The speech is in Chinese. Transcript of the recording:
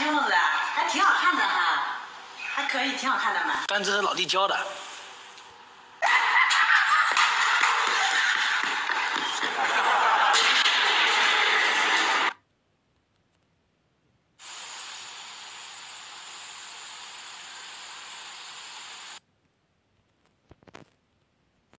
裙子，还挺好看的哈，还可以，挺好看的嘛。 但这是老弟教的。